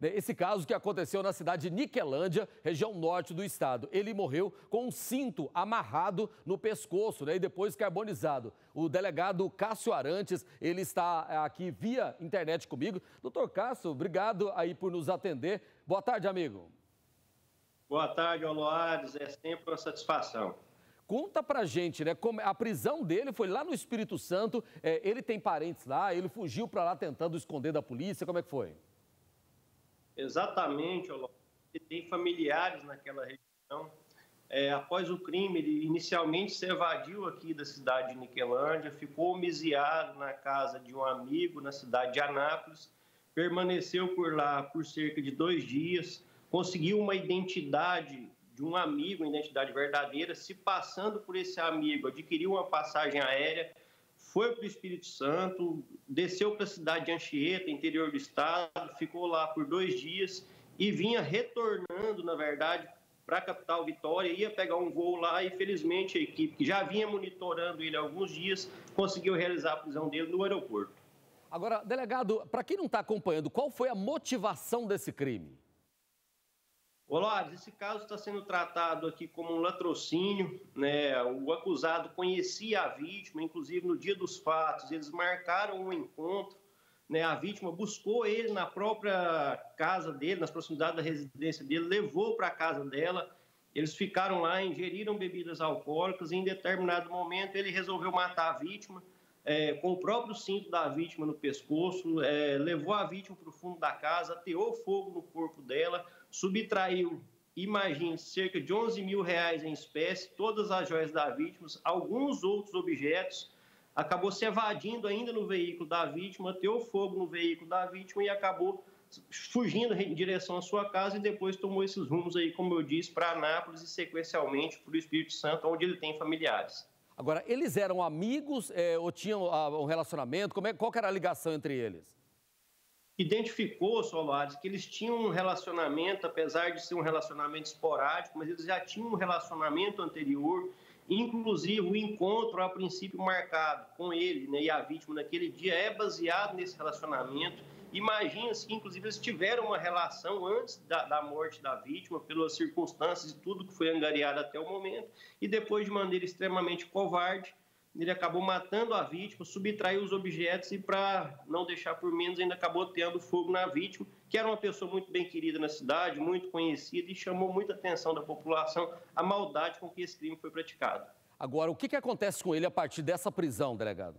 Esse caso que aconteceu na cidade de Niquelândia, região norte do estado. Ele morreu com um cinto amarrado no pescoço, e depois carbonizado. O delegado Cássio Arantes, ele está aqui via internet comigo. Doutor Cássio, obrigado aí por nos atender. Boa tarde, amigo. Boa tarde, Aloares. É sempre uma satisfação. Conta pra gente, como a prisão dele foi lá no Espírito Santo, ele tem parentes lá, ele fugiu pra lá tentando esconder da polícia, como é que foi? Exatamente, Aloares. Ele tem familiares naquela região. Após o crime, ele inicialmente se evadiu aqui da cidade de Niquelândia, ficou homiziado na casa de um amigo na cidade de Anápolis, permaneceu por lá por cerca de 2 dias, conseguiu uma identidade de um amigo, identidade verdadeira, se passando por esse amigo, adquiriu uma passagem aérea, foi para o Espírito Santo, desceu para a cidade de Anchieta, interior do estado, ficou lá por 2 dias e vinha retornando, na verdade, para a capital Vitória, ia pegar um voo lá e, felizmente, a equipe que já vinha monitorando ele há alguns dias conseguiu realizar a prisão dele no aeroporto. Agora, delegado, para quem não está acompanhando, qual foi a motivação desse crime? Olá, esse caso está sendo tratado aqui como um latrocínio, O acusado conhecia a vítima, inclusive no dia dos fatos, eles marcaram um encontro, A vítima buscou ele na própria casa dele, nas proximidades da residência dele, levou para a casa dela, eles ficaram lá, ingeriram bebidas alcoólicas e em determinado momento ele resolveu matar a vítima, com o próprio cinto da vítima no pescoço, levou a vítima para o fundo da casa, ateou fogo no corpo dela, subtraiu, imagine, cerca de R$11 mil em espécie, todas as joias da vítima, alguns outros objetos, acabou se evadindo ainda no veículo da vítima, ateou fogo no veículo da vítima e acabou fugindo em direção à sua casa e depois tomou esses rumos aí, como eu disse, para Anápolis e sequencialmente para o Espírito Santo, onde ele tem familiares. Agora, eles eram amigos ou tinham um relacionamento? Qual que era a ligação entre eles? Identificou, Solares, que eles tinham um relacionamento, apesar de ser um relacionamento esporádico, mas eles já tinham um relacionamento anterior, inclusive o encontro, a princípio, marcado com ele e a vítima naquele dia é baseado nesse relacionamento. Imagina-se que, inclusive, eles tiveram uma relação antes da morte da vítima, pelas circunstâncias e tudo que foi angariado até o momento, e depois, de maneira extremamente covarde, ele acabou matando a vítima, subtraiu os objetos e, para não deixar por menos, ainda acabou tendo fogo na vítima, que era uma pessoa muito bem querida na cidade, muito conhecida e chamou muita atenção da população a maldade com que esse crime foi praticado. Agora, o que acontece com ele a partir dessa prisão, delegado?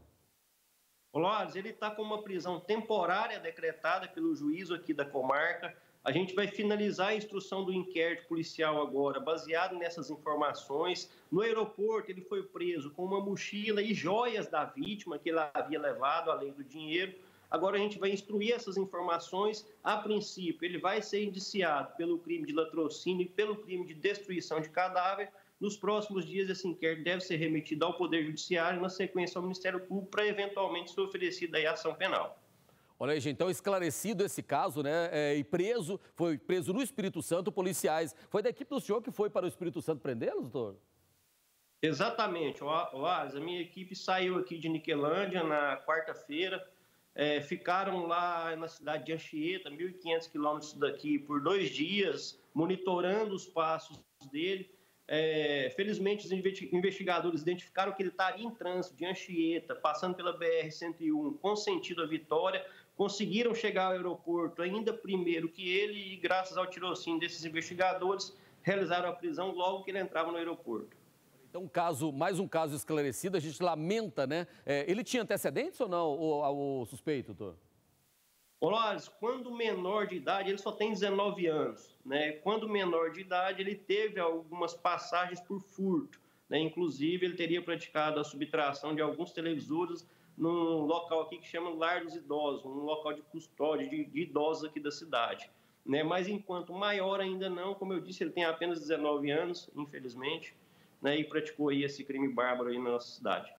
Olá, ele está com uma prisão temporária decretada pelo juízo aqui da comarca. A gente vai finalizar a instrução do inquérito policial agora, baseado nessas informações. No aeroporto, ele foi preso com uma mochila e joias da vítima que ele havia levado, além do dinheiro. Agora a gente vai instruir essas informações. A princípio, ele vai ser indiciado pelo crime de latrocínio e pelo crime de destruição de cadáver. Nos próximos dias, esse inquérito deve ser remetido ao Poder Judiciário, na sequência ao Ministério Público, para eventualmente ser oferecida aí a ação penal. Olha aí, gente, então esclarecido esse caso, e foi preso no Espírito Santo, policiais. Foi da equipe do senhor que foi para o Espírito Santo prendê-los, doutor? Exatamente, a minha equipe saiu aqui de Niquelândia na quarta-feira, ficaram lá na cidade de Anchieta, 1.500 quilômetros daqui, por 2 dias, monitorando os passos dele. Felizmente, os investigadores identificaram que ele estaria em trânsito de Anchieta, passando pela BR-101, com sentido à Vitória, conseguiram chegar ao aeroporto ainda primeiro que ele e, graças ao tirocínio desses investigadores, realizaram a prisão logo que ele entrava no aeroporto. Então, mais um caso esclarecido, a gente lamenta, ele tinha antecedentes ou não, o suspeito, doutor? Olá, quando menor de idade, ele só tem 19 anos, Quando menor de idade, ele teve algumas passagens por furto, Inclusive, ele teria praticado a subtração de alguns televisores num local aqui que chama Lar dos Idosos, um local de custódia de idosos aqui da cidade, Mas enquanto maior ainda não, como eu disse, ele tem apenas 19 anos, infelizmente, E praticou aí esse crime bárbaro aí na nossa cidade.